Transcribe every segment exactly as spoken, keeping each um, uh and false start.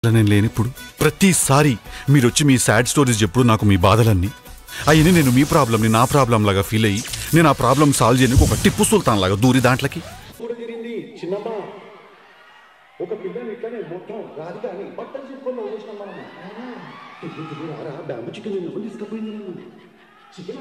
నేను లేనిప్పుడు ప్రతిసారి మీరు వచ్చి మీ సాడ్ స్టోరీస్ చెప్పుడు నాకు మీ బాధలన్నీ అయ్యి నేను మీ ప్రాబ్లమ్ని నా ప్రాబ్లం లాగా ఫీల్ అయ్యి నేను ఆ ప్రాబ్లం సాల్వ్ చేయడానికి ఒక టిప్పు సుల్తాన్ లాగా దూరి దాంట్లోకి ఒక పిల్లని ఇట్లానే మొత్తం రాదు కానీ బట్టలు చెప్పుకొని వదిలేసినాం మనం డాము చికెన్ తీసుకుపోయింది చికెన్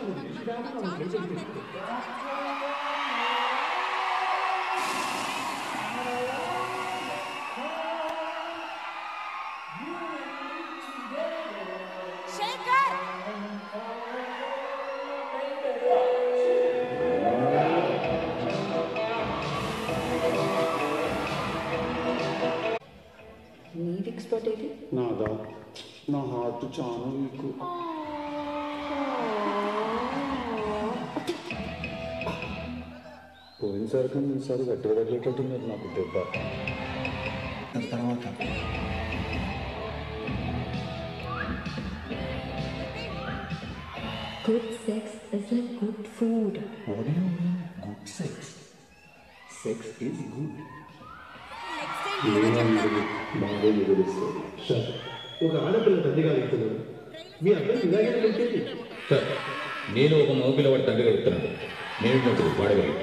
నీది ఎక్స్పర్ట్ ఏది నాదా నా హార్ట్ చాలా మీకు పోయినసారి కానీ ఈసారి గట్టిగా తగిలేటట్టున్నారు నాకు దెబ్బ తర్వాత Good sex is like good food. What do you mean good sex? Sex is good. ఒక ఆడపిల్ల తండ్రిగా వెళ్తున్నాడు మీ అర్థం ఇలాగే వెళ్తుంది సార్ నేను ఒక మగపిల్ల వాడి తండ్రిగా వెళ్తున్నాను నేను వాడగలను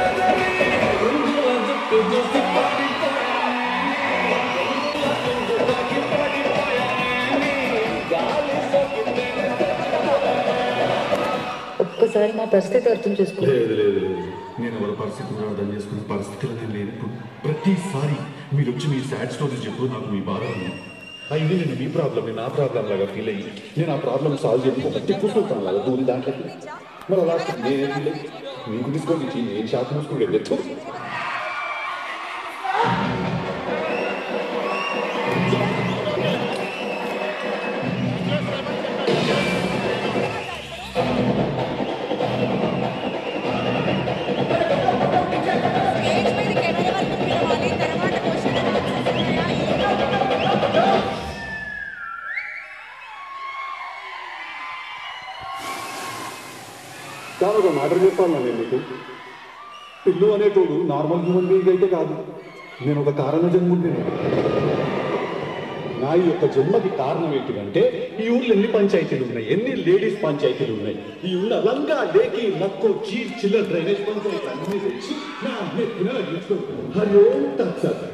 ఒక్కసారి మా పరిస్థితి అర్థం చేసుకో లేదు లేదు లేదు నేను ఎవరి పరిస్థితులు అర్థం చేసుకునే పరిస్థితులు నేను లేనప్పుడు ప్రతిసారి మీరు వచ్చి మీ సాడ్ స్టోరీస్ చెప్పుడు నాకు మీ బాధలు అయ్యి నేను మీ ప్రాబ్లమ్ని నా ప్రాబ్లం లాగా ఫీల్ అయ్యి నేను ఆ ప్రాబ్లం సాల్వ్ చేయడానికి ఒక టిప్పు సుల్తాన్ లాగా దూరి దాంట్లోకి మరి లాస్ట్ నేనే ఫీల్ అయ్యి మీకు తీసుకొని నేను షాప్ మూసుకుంటే తెచ్చు చాలా ఒక మాట చెప్పాను నేను మీకు పిల్లు అనేటోడు నార్మల్ హ్యూమన్ బీయింగ్ అయితే కాదు నేను ఒక కారణ జన్ముడిని నా ఈ యొక్క జన్మకి కారణం ఏంటిదంటే ఈ ఊళ్ళో ఎన్ని పంచాయతీలు ఉన్నాయి ఎన్ని లేడీస్ పంచాయతీలు ఉన్నాయి ఈ ఊళ్ళో లంగా లేకి లక్కో చీర్ చిల్లర్ డ్రైనేజ్ పంచాయతీ అన్ని తెచ్చి నా నెత్తిన హలో తత్సత్